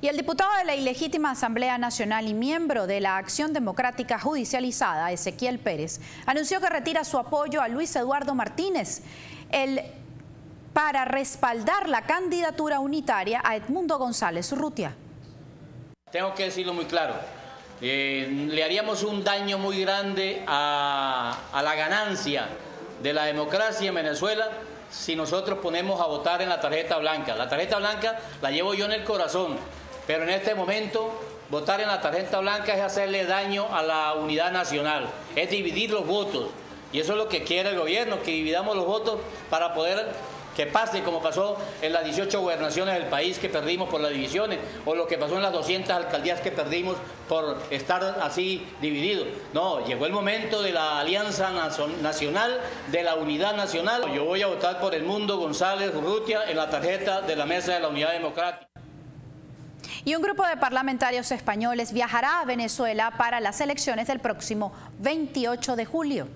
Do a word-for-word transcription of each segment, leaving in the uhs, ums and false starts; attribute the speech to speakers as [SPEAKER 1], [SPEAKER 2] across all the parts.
[SPEAKER 1] Y el diputado de la ilegítima Asamblea Nacional y miembro de la Acción Democrática Judicializada, Ezequiel Pérez, anunció que retira su apoyo a Luis Eduardo Martínez el, para respaldar la candidatura unitaria a Edmundo González Urrutia.
[SPEAKER 2] Tengo que decirlo muy claro, eh, le haríamos un daño muy grande a, a la ganancia de la democracia en Venezuela si nosotros ponemos a votar en la tarjeta blanca. La tarjeta blanca la llevo yo en el corazón, pero en este momento votar en la tarjeta blanca es hacerle daño a la unidad nacional, es dividir los votos. Y eso es lo que quiere el gobierno, que dividamos los votos para poder que pase como pasó en las dieciocho gobernaciones del país que perdimos por las divisiones, o lo que pasó en las doscientas alcaldías que perdimos por estar así divididos. No, llegó el momento de la alianza nacional, de la unidad nacional. Yo voy a votar por Edmundo González Urrutia en la tarjeta de la Mesa de la Unidad Democrática.
[SPEAKER 1] Y un grupo de parlamentarios españoles viajará a Venezuela para las elecciones del próximo veintiocho de julio.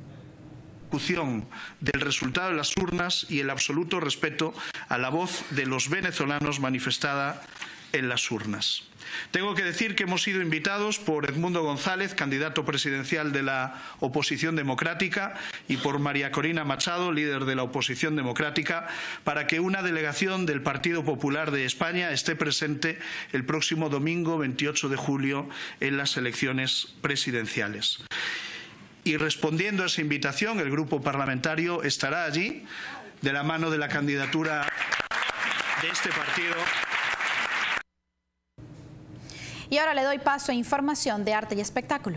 [SPEAKER 3] Del resultado de las urnas y el absoluto respeto a la voz de los venezolanos manifestada en las urnas. Tengo que decir que hemos sido invitados por Edmundo González, candidato presidencial de la oposición democrática, y por María Corina Machado, líder de la oposición democrática, para que una delegación del Partido Popular de España esté presente el próximo domingo veintiocho de julio en las elecciones presidenciales. Y respondiendo a esa invitación, el grupo parlamentario estará allí de la mano de la candidatura de este partido.
[SPEAKER 1] Y ahora le doy paso a información de arte y espectáculo.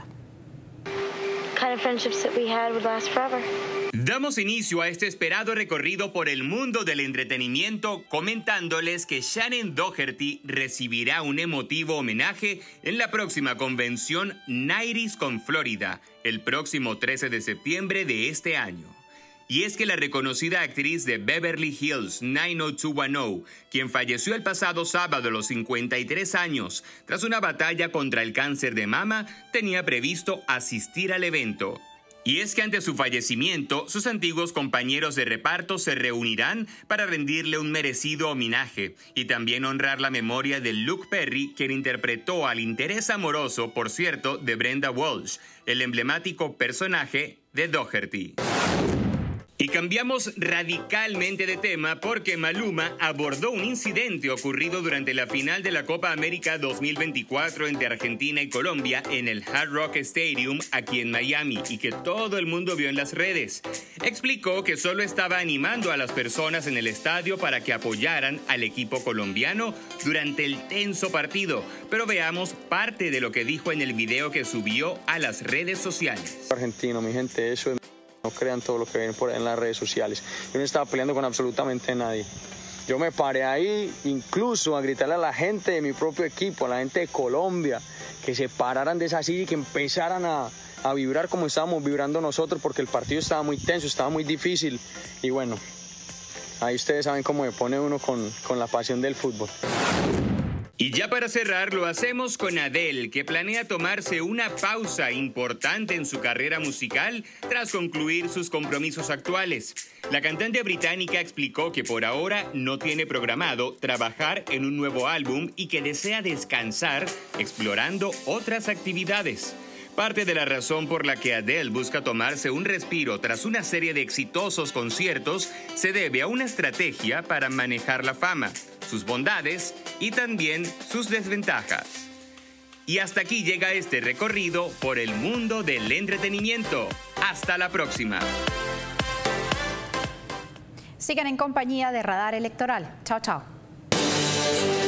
[SPEAKER 4] Damos inicio a este esperado recorrido por el mundo del entretenimiento comentándoles que Shannen Doherty recibirá un emotivo homenaje en la próxima convención Nighties con Florida, el próximo trece de septiembre de este año. Y es que la reconocida actriz de Beverly Hills nueve cero dos uno cero, quien falleció el pasado sábado a los cincuenta y tres años tras una batalla contra el cáncer de mama, tenía previsto asistir al evento. Y es que ante su fallecimiento, sus antiguos compañeros de reparto se reunirán para rendirle un merecido homenaje y también honrar la memoria de Luke Perry, quien interpretó al interés amoroso, por cierto, de Brenda Walsh, el emblemático personaje de Doherty. Y cambiamos radicalmente de tema porque Maluma abordó un incidente ocurrido durante la final de la Copa América dos mil veinticuatro entre Argentina y Colombia en el Hard Rock Stadium aquí en Miami y que todo el mundo vio en las redes. Explicó que solo estaba animando a las personas en el estadio para que apoyaran al equipo colombiano durante el tenso partido, pero veamos parte de lo que dijo en el video que subió a las redes sociales.
[SPEAKER 5] Argentino, mi gente, eso es... No crean todo lo que ven por ahí en las redes sociales. Yo no estaba peleando con absolutamente nadie. Yo me paré ahí incluso a gritarle a la gente de mi propio equipo, a la gente de Colombia, que se pararan de esa silla y que empezaran a, a vibrar como estábamos vibrando nosotros, porque el partido estaba muy tenso, estaba muy difícil. Y bueno, ahí ustedes saben cómo me pone uno con, con la pasión del fútbol.
[SPEAKER 4] Y ya para cerrar lo hacemos con Adele, que planea tomarse una pausa importante en su carrera musical tras concluir sus compromisos actuales. La cantante británica explicó que por ahora no tiene programado trabajar en un nuevo álbum y que desea descansar explorando otras actividades. Parte de la razón por la que Adele busca tomarse un respiro tras una serie de exitosos conciertos se debe a una estrategia para manejar la fama, sus bondades y también sus desventajas. Y hasta aquí llega este recorrido por el mundo del entretenimiento. Hasta la próxima.
[SPEAKER 1] Sigan en compañía de Radar Electoral. Chao, chao.